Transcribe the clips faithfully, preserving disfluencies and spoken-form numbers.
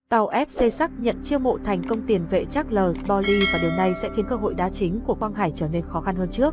Pau ép xê xác nhận chiêu mộ thành công tiền vệ Charles Boli và điều này sẽ khiến cơ hội đá chính của Quang Hải trở nên khó khăn hơn trước.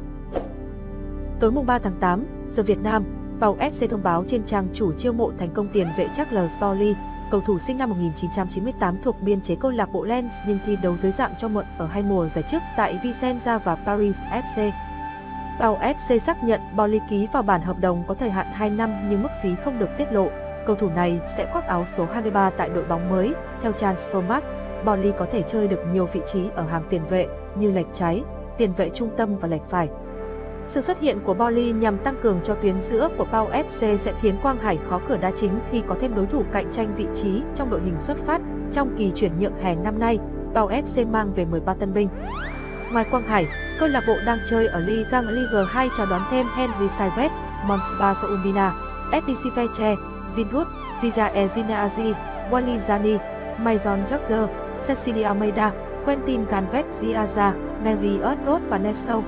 Tối mùng ba tháng tám, giờ Việt Nam, Pau ép xê thông báo trên trang chủ chiêu mộ thành công tiền vệ Charles Boli, cầu thủ sinh năm một nghìn chín trăm chín mươi tám thuộc biên chế câu lạc bộ Lens nhưng thi đấu dưới dạng cho mượn ở hai mùa giải trước tại Vicenza và Paris ép xê. Pau ép xê xác nhận Boli ký vào bản hợp đồng có thời hạn hai năm nhưng mức phí không được tiết lộ. Cầu thủ này sẽ khoác áo số hai mươi ba tại đội bóng mới. Theo Transfermarkt, Boli có thể chơi được nhiều vị trí ở hàng tiền vệ như lệch trái, tiền vệ trung tâm và lệch phải. Sự xuất hiện của Boli nhằm tăng cường cho tuyến giữa của Pau ép xê sẽ khiến Quang Hải khó cửa đá chính khi có thêm đối thủ cạnh tranh vị trí trong đội hình xuất phát. Trong kỳ chuyển nhượng hè năm nay, Pau ép xê mang về mười ba tân binh. Ngoài Quang Hải, câu lạc bộ đang chơi ở Ligue một Ligue hai chào đón thêm Henry Saivet, Monsba Soumbina, ép pê xê Feche, Zinhood, Zirae Zinazi, Wally Zani, Maison Jogger, Cecilia Almeida, Quentin Galvez Ziaza, Mary Earthroad và Neso.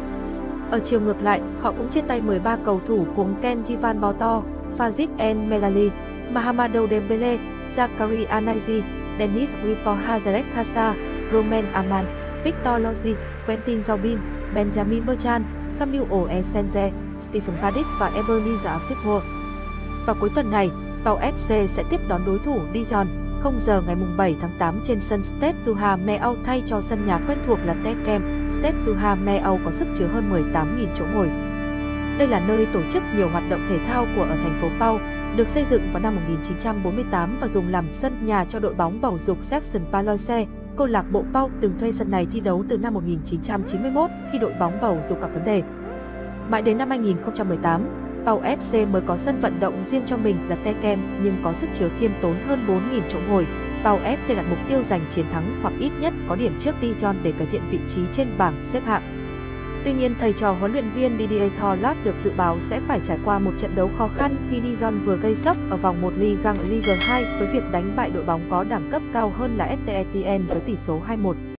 Ở chiều ngược lại, họ cũng chia tay mười ba cầu thủ gồm Ken Jivan Boto, Fazit El Melali, Mahamadou Dembele, Zakari Anazi, Dennis Wipo Hazarek Kassa, Romain Aman, Victor Lozzi, Quentin Zaubin, Benjamin Bertrand, Samuel Oesenze, Stephen Paddick và Ebenezer Asismoor. Vào cuối tuần này, Pau ép xê sẽ tiếp đón đối thủ Dijon, không giờ ngày bảy tháng tám trên sân Stade Juha Meau thay cho sân nhà quen thuộc là Tekem. Stade Juha Meau có sức chứa hơn mười tám nghìn chỗ ngồi. Đây là nơi tổ chức nhiều hoạt động thể thao của ở thành phố Pau, được xây dựng vào năm một nghìn chín trăm bốn mươi tám và dùng làm sân nhà cho đội bóng bầu dục Section Paloise. Câu lạc bộ Pau từng thuê sân này thi đấu từ năm một nghìn chín trăm chín mươi mốt khi đội bóng bầu dục gặp vấn đề. Mãi đến năm hai nghìn không trăm mười tám, Pau ép xê mới có sân vận động riêng cho mình là Tekem nhưng có sức chứa khiêm tốn hơn bốn nghìn chỗ ngồi. Pau ép xê đặt mục tiêu giành chiến thắng hoặc ít nhất có điểm trước Dijon để cải thiện vị trí trên bảng xếp hạng. Tuy nhiên, thầy trò huấn luyện viên Didier Thorlat được dự báo sẽ phải trải qua một trận đấu khó khăn khi Dijon vừa gây sốc ở vòng một Ligue một Ligue hai với việc đánh bại đội bóng có đẳng cấp cao hơn là ét tê Etienne với tỷ số hai một.